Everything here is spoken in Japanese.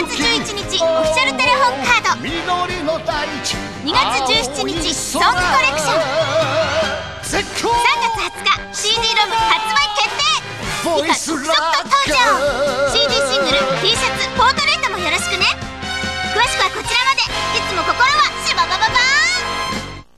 11日オフィシャルテレホンカード、2月17日ソングコレクション、3月20日 CD ロム発売決定。以下続々と登場。 CD シングル、T シャツ、ポートレートもよろしくね。詳しくはこちらまで。いつも心